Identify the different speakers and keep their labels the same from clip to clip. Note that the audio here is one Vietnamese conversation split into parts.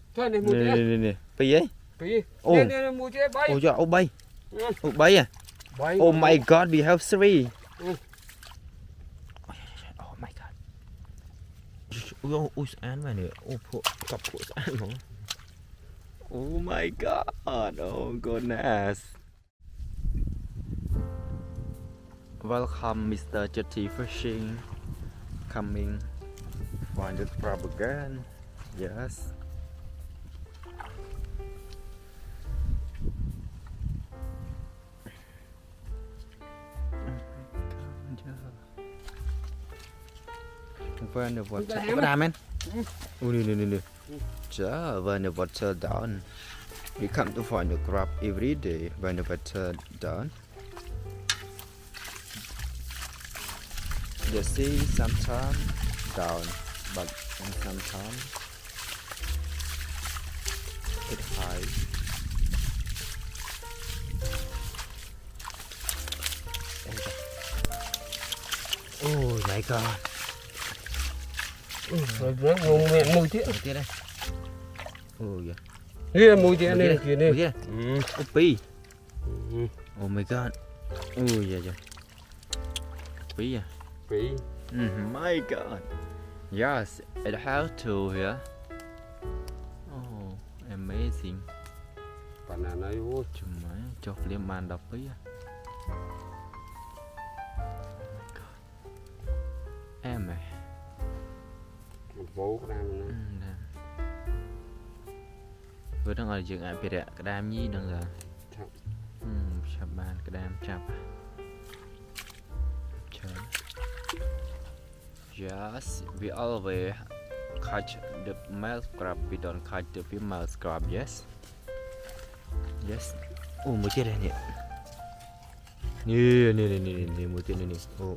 Speaker 1: Thôi này mùi tía.
Speaker 2: Nè, pì ấy.
Speaker 1: Pì.
Speaker 2: Ô.
Speaker 1: Nè mùi tía bay.
Speaker 2: Ô dạ, ô bay. Ô bay à.
Speaker 1: Bay.
Speaker 2: Oh my god, we have three. Oh my god. Ui, án vào nữa. Cặp của án không? Oh my god. Oh goodness. Welcome Mr. Jetty Fishing. Coming for the crab again. Yes. When the water, what happened? Oh, no. Just when the water down, we come to find the crab every day. When the water down, the sea sometimes down, but sometimes it high. Oh my god.
Speaker 1: Rồi mùi tía.
Speaker 2: Mùi tía đây. Oh yeah.
Speaker 1: Đây là mùi tía này kia này.
Speaker 2: Mùi tía. Oh pì. Oh my god. Oh yeah. Pì à.
Speaker 1: Pì.
Speaker 2: My god. Yes, it has to here. Oh, amazing.
Speaker 1: Banana vô.
Speaker 2: Chùm máy cho liêm man đọc pì à. Em này.
Speaker 1: Vô cái đam này.
Speaker 2: Vừa đang ở dựng ai biệt cái đam nhí đang là. Chập bàn cái đam chập. Trời. Yes, we always catch the male crab. We don't catch the female crab. Yes. Yes. Oh, một chiếc này nè. Nè, một chiếc này nè. Oh.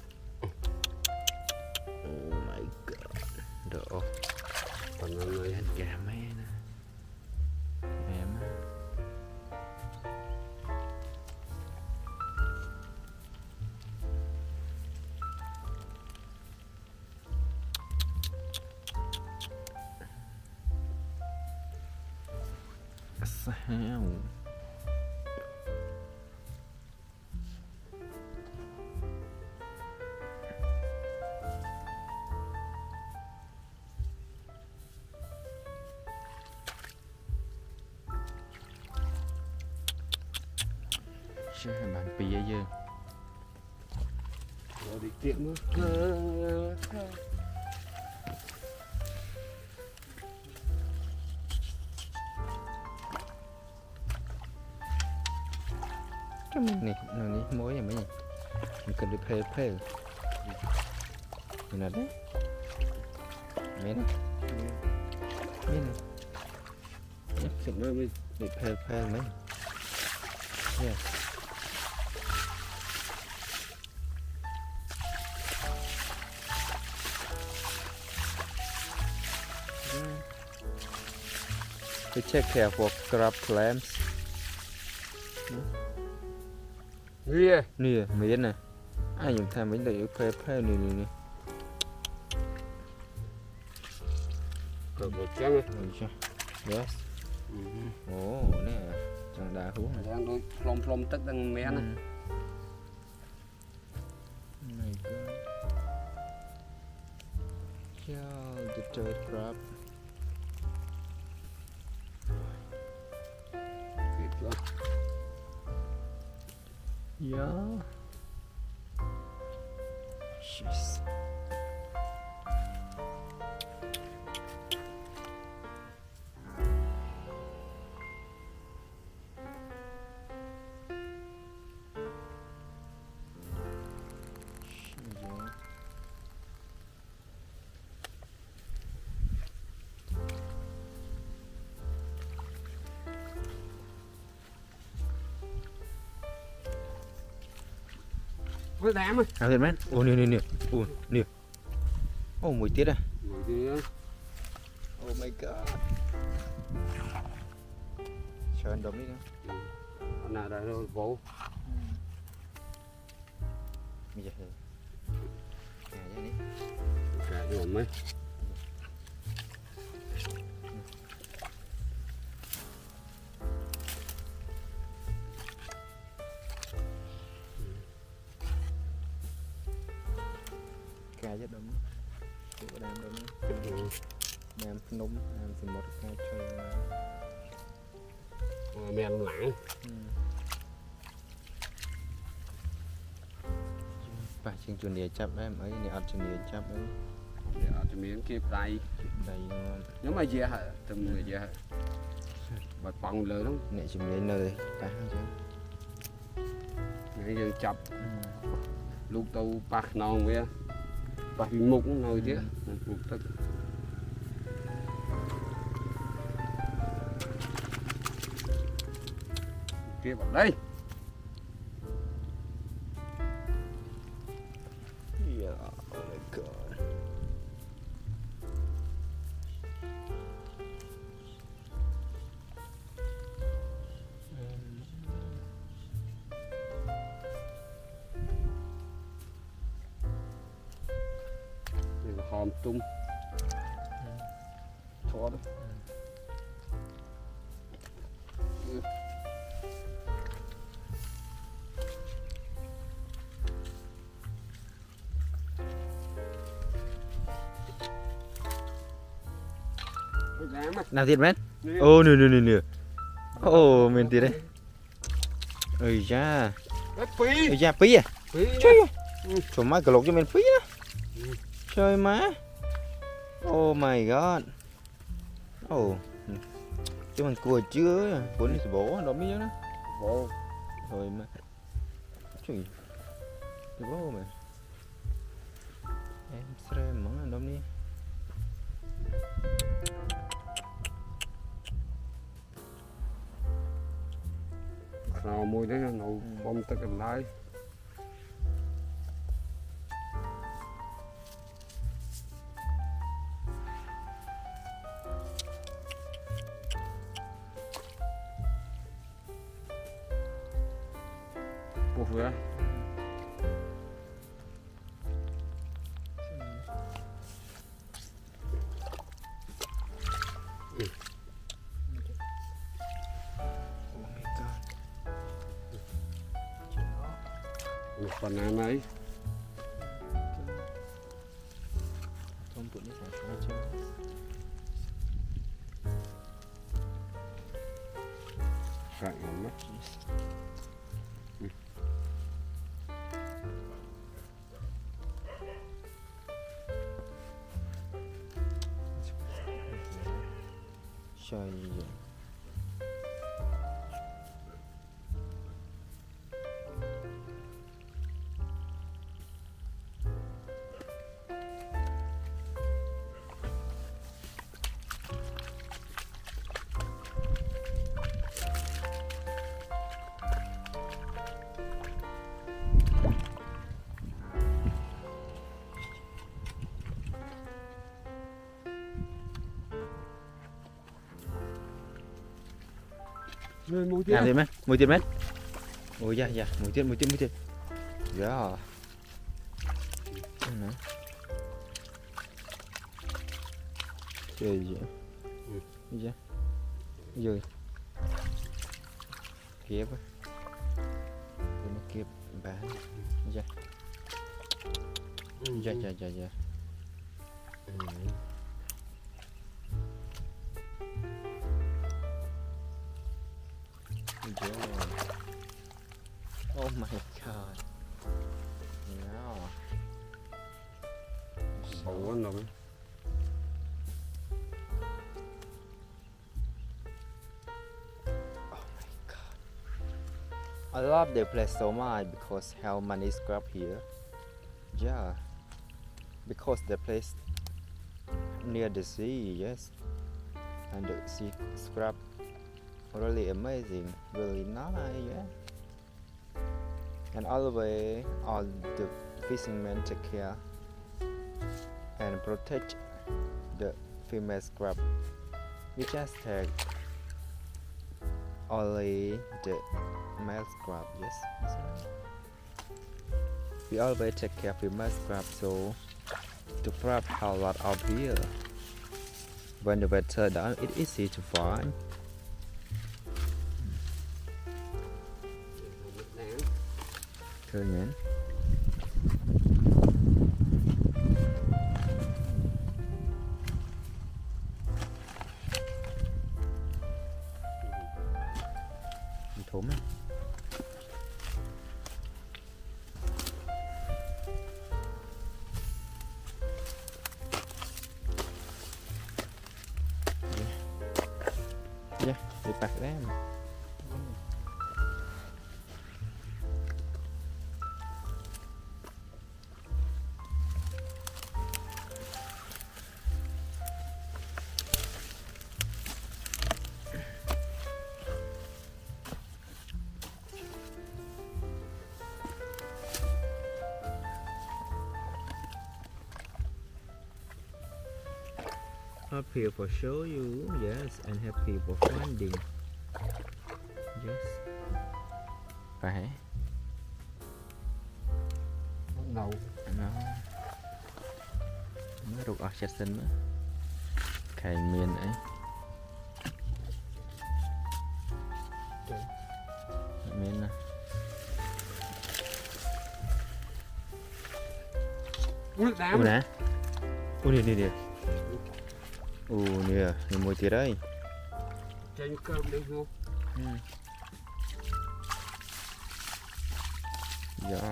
Speaker 2: Oh my god. Đỡ.
Speaker 1: Còn nó này
Speaker 2: gà mẹ nè. Em á. Sao? Bạn pì dư
Speaker 1: rồi đi tiệm nữa.
Speaker 2: nè, mối này mấy nhỉ? Mình cần được phê. Nhìn nào đấy. Mến.
Speaker 1: Chuyện đó mới
Speaker 2: Được phê mấy. Yeah. To take care for crab clams. Nè, miếng nè. Ai dùng tham miếng để phê nè.
Speaker 1: Cờ một trắng
Speaker 2: á. Yes. Ồ, nè, chẳng đá hú.
Speaker 1: Đang đôi plom tức đang mé nè.
Speaker 2: My god. Yeah, the third crab. Yeah. Jeez.
Speaker 1: Với đám ơi.
Speaker 2: À, mến. Ồ, nè. Ồ, nè. Ồ, mùi tiết à.
Speaker 1: Mùi tiết.
Speaker 2: Oh my god. Chờ anh đống đi nữa.
Speaker 1: Con nào đây rồi, vô.
Speaker 2: Bây giờ thử. Cà ra đi.
Speaker 1: Cà cho mấy.
Speaker 2: Mèm nôm làm gì một cái chơi
Speaker 1: men lặng
Speaker 2: bà chương trình địa chấp em ấy này ăn chương địa chấp ấy
Speaker 1: cho miếng kia tay
Speaker 2: đây
Speaker 1: nếu mà dễ hả từng người dễ hả và bằng lớn lắm
Speaker 2: nè chùm lên nơi cá chứ
Speaker 1: người dân chập lúc tàu bạc non kia bạc mục nơi thế mục tức kia vào đây
Speaker 2: yeah, oh my god.
Speaker 1: hòm tung thoa đó
Speaker 2: Nào thiệt mến ô nè ô mình thiệt đấy ơi da ơi da phí à chơi trời má cà lột cho mình phí á chơi má oh my god oh chứ mình cua chưa cuốn thì bố nó biết đó
Speaker 1: bố
Speaker 2: rồi mà trời bố mà em xem món đâu đi
Speaker 1: nào mùi đấy nấu bông tất cả lại bột vừa một phần ăn ấy
Speaker 2: không tụi nó phải khai chưa
Speaker 1: phải ngon mắt
Speaker 2: trời gì
Speaker 1: mùi
Speaker 2: nào thì mấy mùi tiền mấy ôi da da mùi tiền dạ nữa chơi gì vậy rồi kiếp á nó kiếp bán dạ dạ oh my god no
Speaker 1: xấu quá rồi
Speaker 2: I love the place so much because how money scrap here. Yeah, because the place near the sea, yes, and the sea scrap really amazing, really nice, yeah. And always all the fishermen take care and protect the female scrap. We just take only the male scrap, yes. We always take care of female scrap, so the crab have a lot out here. When the weather down, it's easy to find. Thương nhỉ? thốn ấy. Yeah, đi bạc đấy. Up here for show you, yes, and happy for finding, yes. Phải.
Speaker 1: Đầu.
Speaker 2: Nó. Nó rụt ở chết sinh nữa. Cái miền ấy. Miền nè.
Speaker 1: Ui đám.
Speaker 2: Ui nè. Ui đi. Nè, nhiều mùi tiệt đấy.
Speaker 1: Chanh cơm đi vô.
Speaker 2: Dạ.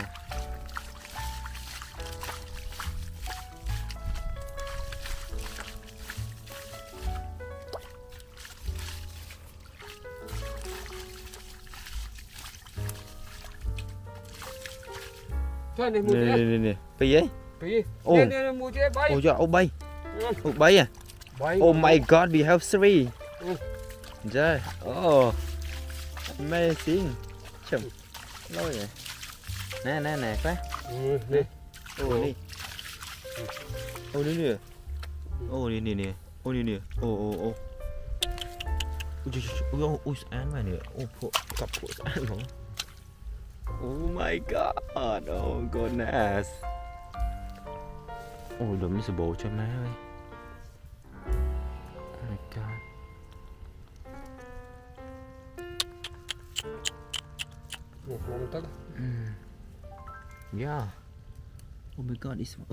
Speaker 1: Thôi này mua thế.
Speaker 2: Nè. Pì ấy.
Speaker 1: Pì.
Speaker 2: Ô.
Speaker 1: Nè mua thế bay.
Speaker 2: Ô dạ, ô bay. Ô bay à?
Speaker 1: Bay.
Speaker 2: Oh my god, we have three. Yeah. Oh. Amazing. Chậm. Lôi rồi. Nè, quá.
Speaker 1: Nè.
Speaker 2: Ô đi. Ô đi nè. Ô đi nè. Ô đi nè. Ô. Ôi án mà nè. Ô phụ cặp phụ án hả? Oh my god. Oh goodness. Ôi đừng sẽ bộ cho má ơi. Oh my god.
Speaker 1: Một vòng tức.
Speaker 2: Yeah. Oh my god, this one.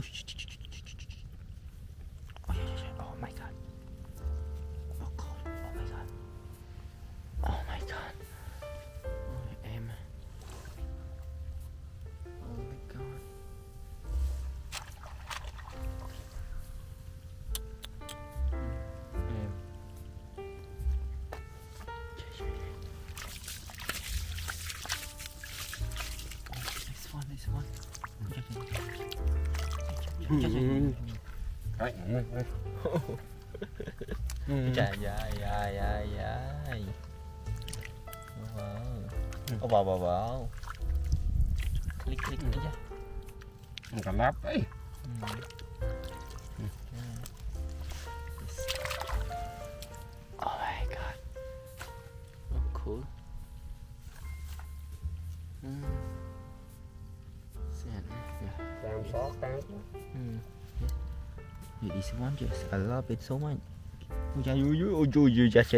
Speaker 2: Oh my god. Oh god. Oh my god. Oh my god. Oh em. Oh my god. Em. This one. Chà dài. Wow. Wow. Click nữa chứ.
Speaker 1: Cả láp ấy.
Speaker 2: Oh my god. Oh, cool.
Speaker 1: Làm xót tan.
Speaker 2: This one, yes, I love it so much. Ôi chà.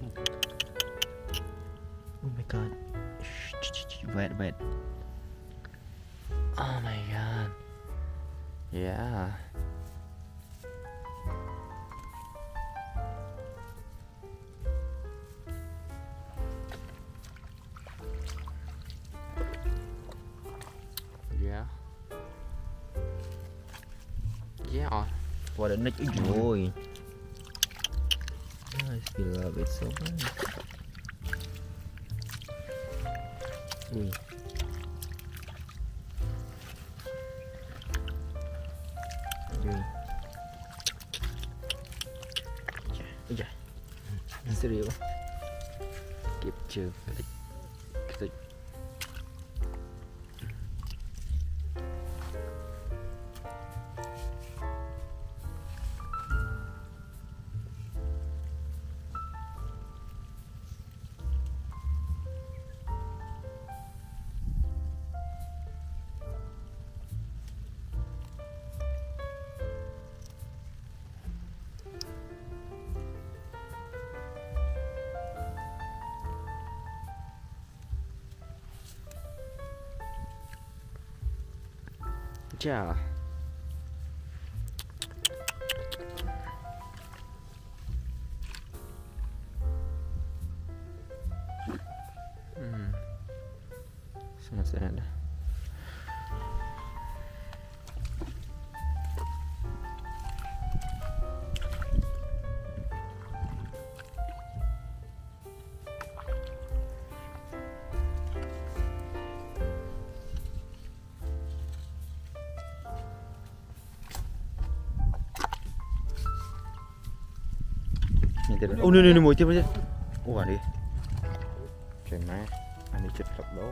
Speaker 2: Oh my god. Wet. Oh my god. Yeah. Yeah. What a nice joy. I still love it so much. Ui. Ôi trời. Serious quá. Kịp chưa? Chà. sẽ đó. Ô nè mồi tiếp đi. Ô đi. Trời má, anh đi chụp lọc đố.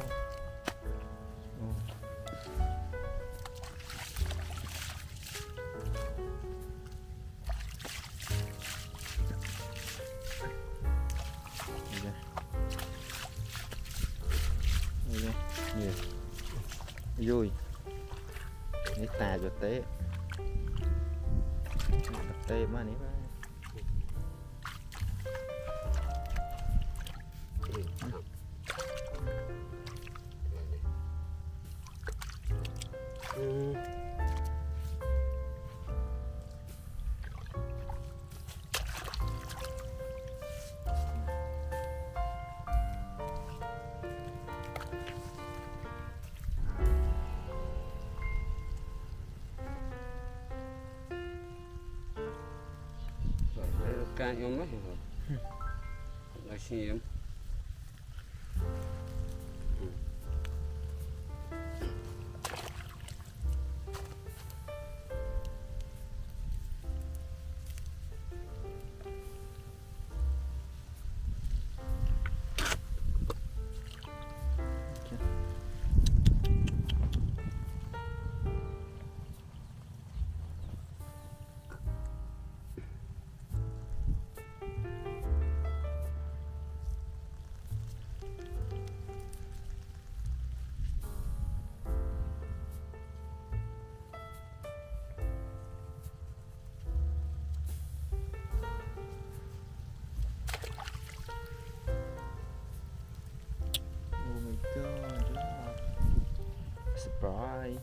Speaker 2: Vui. Ní tà cho té. Té má ní má.
Speaker 1: Ca nhóm mấy là xem
Speaker 2: surprise.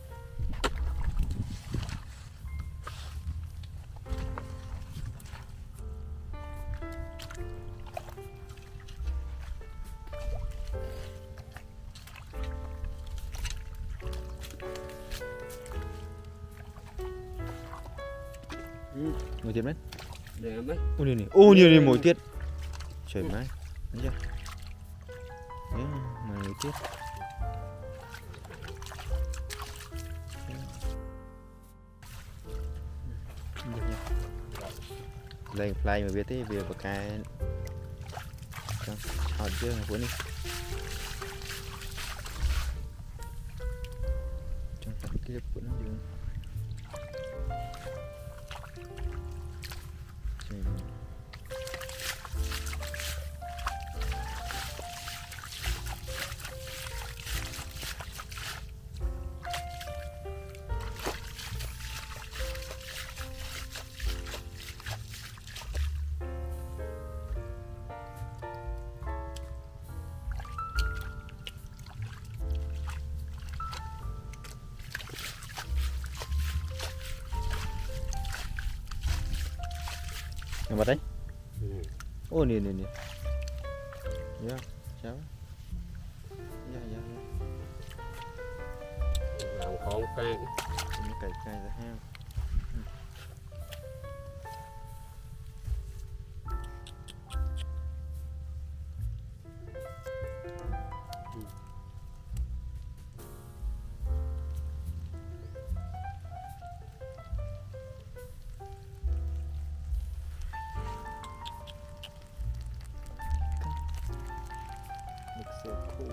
Speaker 2: Mồi tiết mấy?
Speaker 1: để mấy
Speaker 2: Ô nhiều mồi tiết. Trời má, thấy chưa? Đấy, mồi tiết. Lên play mà biết thế về bậc cái chọn chưa cuốn đi trong tập kia cuốn nó đi Yang bắt đấy. Ô nè. Dạ, cháu. Dạ.
Speaker 1: làm con can
Speaker 2: Cày ra heo. So cool.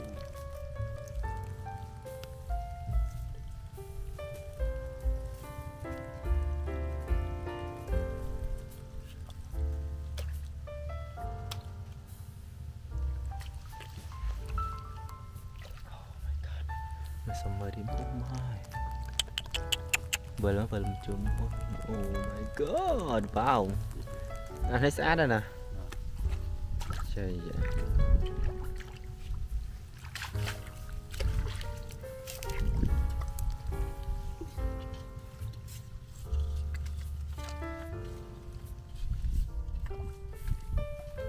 Speaker 2: Sama di rumah. Belum jumpa. Oh my god, wow. Anh thấy sát đây nè. Trời vậy.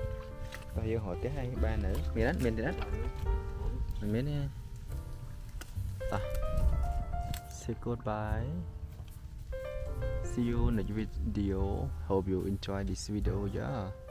Speaker 2: Bao nhiêu hỏi tới 2 3 nữa. Miền đất. Mình miền Say goodbye. See you in the video. Hope you enjoy this video. Yeah.